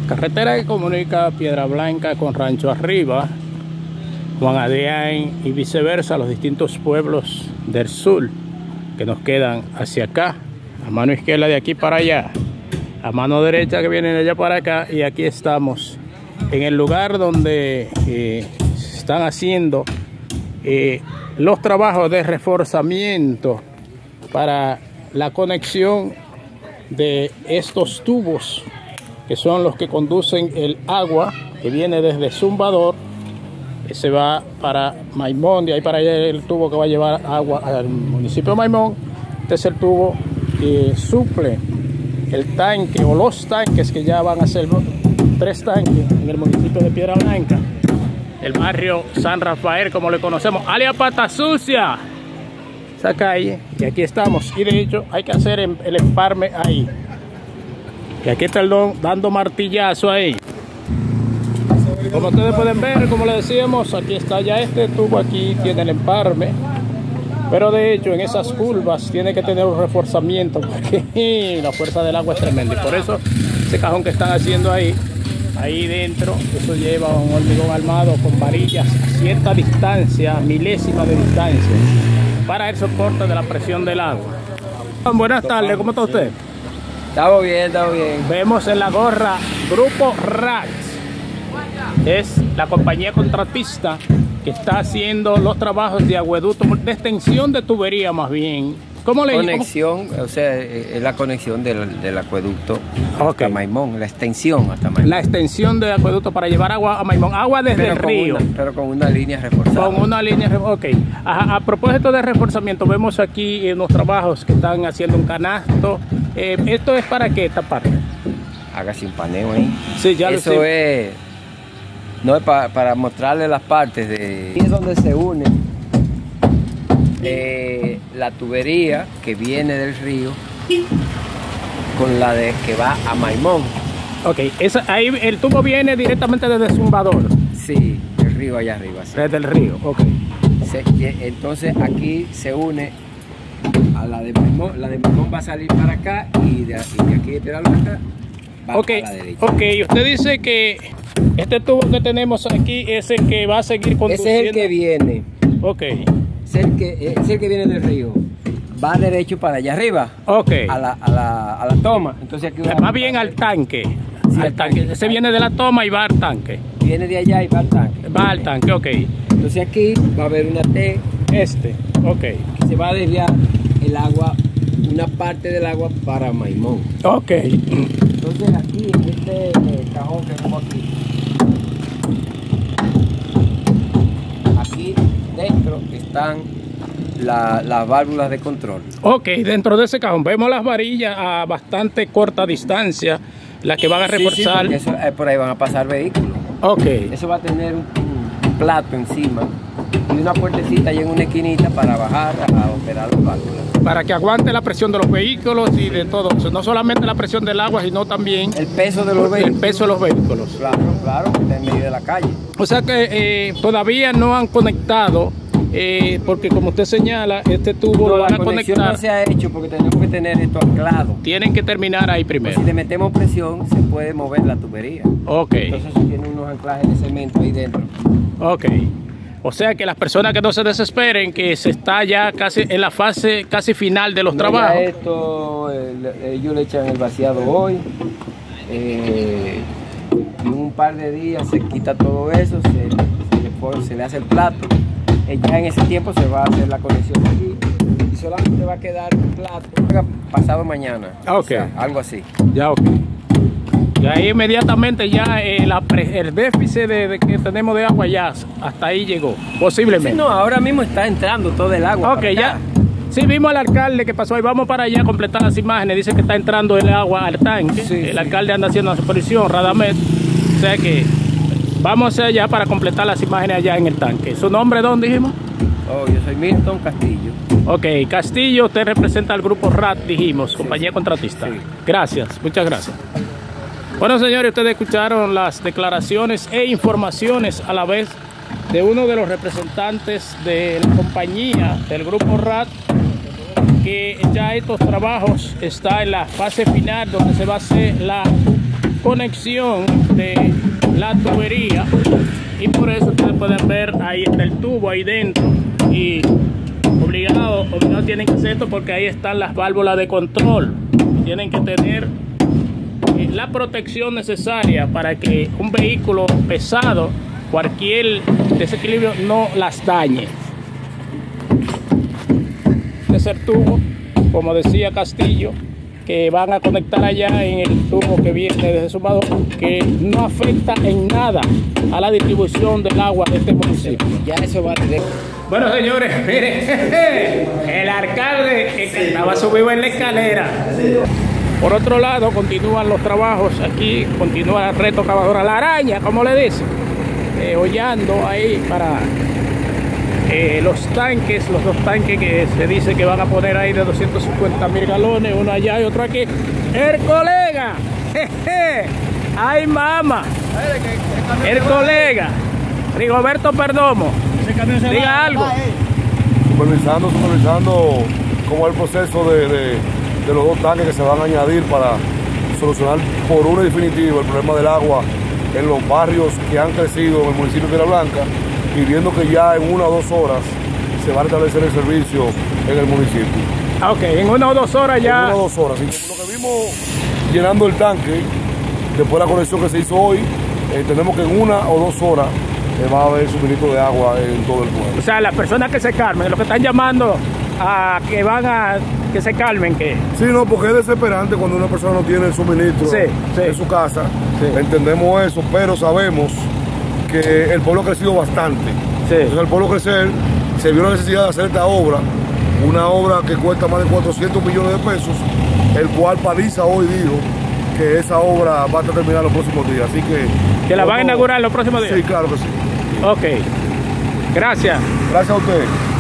Carretera que comunica Piedra Blanca con Rancho Arriba, Juan Adrián y viceversa, los distintos pueblos del sur que nos quedan hacia acá, a mano izquierda de aquí para allá, a mano derecha que vienen de allá para acá, y aquí estamos en el lugar donde se están haciendo los trabajos de reforzamiento para la conexión de estos tubos que son los que conducen el agua que viene desde Zumbador, que se va para Maimón, de ahí para allá el tubo que va a llevar agua al municipio de Maimón. Este es el tubo que suple el tanque o los tanques que ya van a ser 3 tanques en el municipio de Piedra Blanca, el barrio San Rafael como le conocemos, alias Pata Sucia, esa calle. Y aquí estamos, y de hecho hay que hacer el emparme ahí. Y aquí está el don dando martillazo ahí. Como ustedes pueden ver, como les decíamos, aquí está ya este tubo, aquí tiene el emparme. Pero de hecho en esas curvas tiene que tener un reforzamiento porque la fuerza del agua es tremenda. Y por eso ese cajón que están haciendo ahí dentro, eso lleva un hormigón armado con varillas a cierta distancia, milésima de distancia, para el soporte de la presión del agua. Buenas tardes, ¿cómo está usted? Estamos bien, estamos bien. Vemos en la gorra Grupo RAT. Es la compañía contratista que está haciendo los trabajos de acueducto, de extensión de tubería más bien. ¿Cómo le conexión? O sea, es la conexión del acueducto hasta Maimón, la extensión hasta Maimón. La extensión del acueducto para llevar agua a Maimón, agua desde el río. Pero con una línea reforzada. Con una línea, ok. A propósito de reforzamiento, vemos aquí en los trabajos que están haciendo un canasto. ¿Esto es para qué, esta parte? Hágase un paneo ahí. Sí, ya eso lo sé. Es... No es para mostrarle las partes de... Aquí es donde se une la tubería que viene del río con la de que va a Maimón. Ok, ahí el tubo viene directamente desde Zumbador. Sí, el río allá arriba. Sí. Desde el río, ok. Entonces aquí se une a la de Maimón. La de Maimón va a salir para acá y de aquí de Piedra Blanca va a la derecha. Ok, usted dice que este tubo que tenemos aquí es el que va a seguir conduciendo. Ese es el que viene. Ok. Es el que viene del río. Va derecho para allá arriba. Ok. A la toma. Entonces aquí más bien al tanque. Sí, al tanque. Ese viene de la toma y va al tanque. Viene de allá y va al tanque. Va al tanque, ok. Entonces aquí va a haber una T. Ok. Que se va a desviar el agua, una parte del agua para Maimón. Ok. Entonces aquí, en este cajón que vemos aquí dentro están las válvulas de control. Ok, dentro de ese cajón vemos las varillas a bastante corta distancia, las que van a reforzar. Sí, por ahí van a pasar vehículos. Ok. Eso va a tener un plato encima y una puertecita ahí en una esquinita para bajar a operar las válvulas. Para que aguante la presión de los vehículos y de todo eso. No solamente la presión del agua, sino también el peso de los vehículos. El peso de los vehículos. Claro, que está en medio de la calle. O sea que todavía no han conectado, porque como usted señala, este tubo lo van a conectar. No se ha hecho porque tenemos que tener esto anclado. Tienen que terminar ahí primero. Pues si le metemos presión, se puede mover la tubería. Ok. Entonces tiene unos anclajes de cemento ahí dentro. Ok. O sea que las personas que no se desesperen, que se está ya casi en la fase casi final de los trabajos. Ya esto, ellos le echan el vaciado hoy. En un par de días se quita todo eso, se le hace el plato. Ya en ese tiempo se va a hacer la conexión aquí y solamente va a quedar un plato pasado mañana. Ok. O sea, algo así. Ya, ok. Y ahí inmediatamente ya el déficit que tenemos de agua ya hasta ahí llegó, posiblemente. Sí, no, ahora mismo está entrando todo el agua. Ok, ya. Sí, vimos al alcalde que pasó ahí. Vamos para allá a completar las imágenes. Dice que está entrando el agua al tanque. Sí, el alcalde anda haciendo una supervisión, Radamés. O sea que vamos allá para completar las imágenes allá en el tanque. ¿Su nombre dónde dijimos? Oh, yo soy Milton Castillo. Ok, Castillo, usted representa al grupo RAT, dijimos, compañía contratista. Sí. Gracias, muchas gracias. Bueno, señores, ustedes escucharon las declaraciones e informaciones a la vez de uno de los representantes de la compañía del grupo RAT, que ya estos trabajos están en la fase final donde se va a hacer conexión de la tubería, y por eso ustedes pueden ver ahí está el tubo ahí dentro, y obligado tienen que hacer esto porque ahí están las válvulas de control. Tienen que tener la protección necesaria para que un vehículo pesado, cualquier desequilibrio, no las dañe. Este es el tubo, como decía Castillo, que van a conectar allá en el tubo que viene desde Sumador, que no afecta en nada a la distribución del agua de este municipio. Ya eso va a tener. Bueno, señores, miren, el alcalde que estaba subido en la escalera. Por otro lado, continúan los trabajos aquí, continúa el reto cavadora, la araña, como le dicen, hollando ahí para los tanques, los dos tanques que se dice que van a poner ahí de 250.000 galones, uno allá y otro aquí. El colega, ay mama, el colega Rigoberto Perdomo, diga algo. Supervisando cómo es el proceso de los dos tanques que se van a añadir para solucionar por uno y definitivo el problema del agua en los barrios que han crecido en el municipio de Piedra Blanca, y viendo que ya en 1 o 2 horas se va a restablecer el servicio en el municipio. Ok, en 1 o 2 horas ya. En 1 o 2 horas. Y lo que vimos llenando el tanque, después de la conexión que se hizo hoy, entendemos que en 1 o 2 horas va a haber suministro de agua en todo el pueblo. O sea, las personas que se calmen, los que están llamando a que van a que se calmen, que sí, no, porque es desesperante cuando una persona no tiene el suministro en su casa. Sí. Entendemos eso, pero sabemos que el pueblo ha crecido bastante. Sí. Entonces, al pueblo crecer, se vio la necesidad de hacer esta obra, una obra que cuesta más de 400 millones de pesos, el cual Paliza hoy dijo que esa obra va a terminar los próximos días. Así que la van a inaugurar los próximos días. Sí, claro que sí. Ok. Gracias. Gracias a usted.